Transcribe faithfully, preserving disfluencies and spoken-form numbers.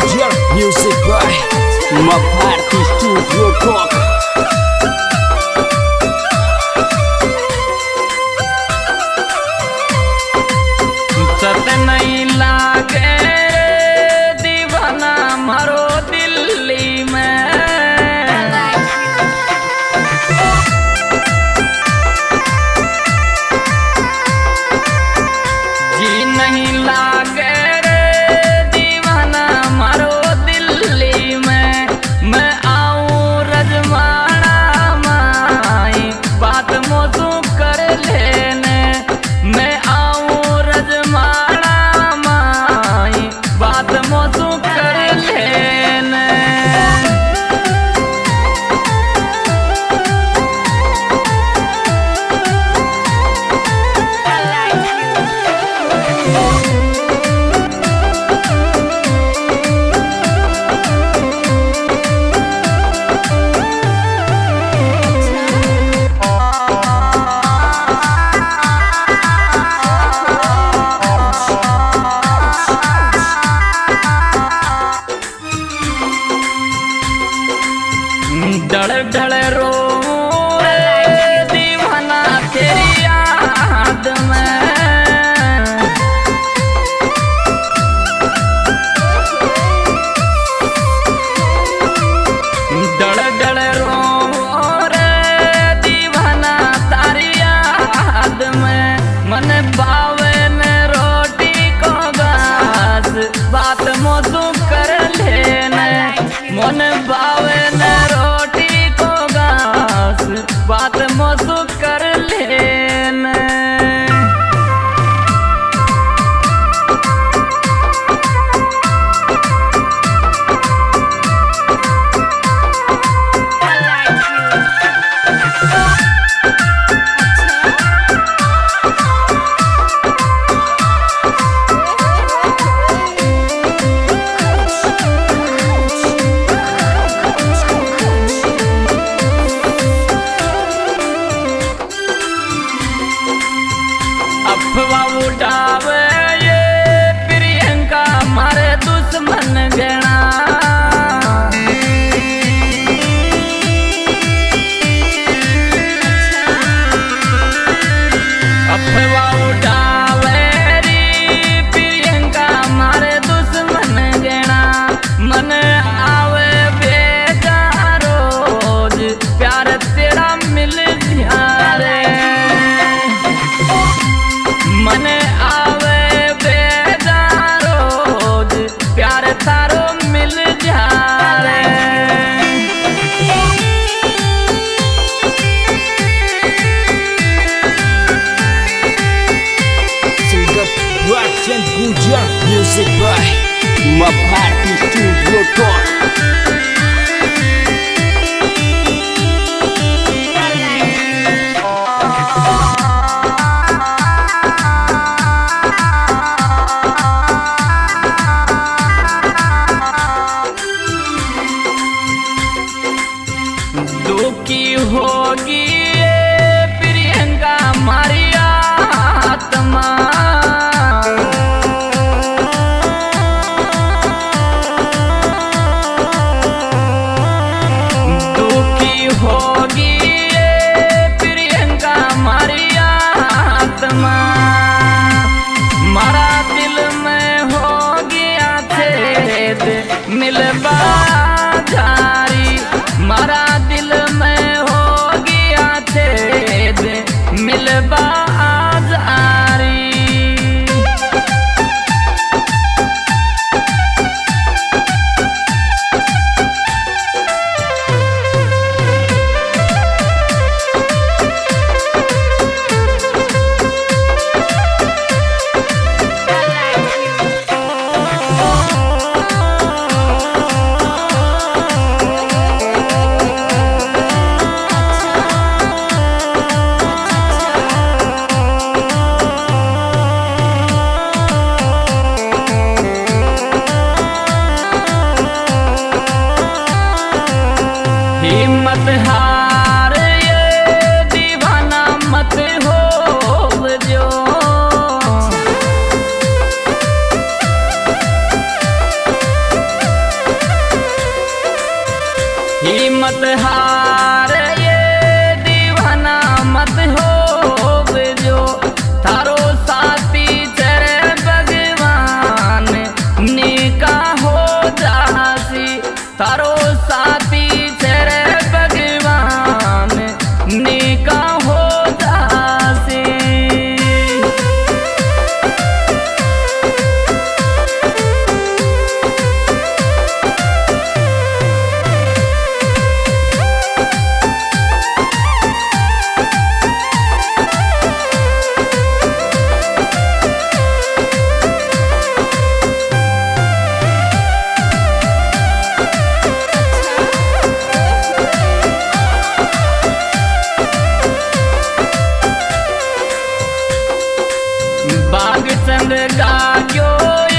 Gujar Music by Maparty Studio Talk. सत नहीं लागे दीवाना मारो दिल्ली में, जी नहीं लागे रे दीवाना मारो दिल्ली में। मैं आऊं रजमाना माई बात मोसू कर लेने, मैं आऊं रजमाना माई बात मोसू कर लेने। ढल ढल रो दीवाना तेरी याद में, ढल ढल रो रे दीवाना तारी याद में। मन बावे ने रोटी को घास बात मोसू कर लेने, मन बावे ने बात मोसू कर लेने। अफवाह उठावे ये प्रियंका मारे दुश्मन गणा, अफवाह उठावे री प्रियंका मारे दुश्मन गणा। मन आवे बेचारो रोज प्यार तेरा मिल ध्यारे, मन आवे बेजारो रोज प्यार थारो मिल जारे। Gujar Music by Maparty Studio Talk. दुखी होगी ये प्रियंका मारी आत्मा, बाग चंद गायो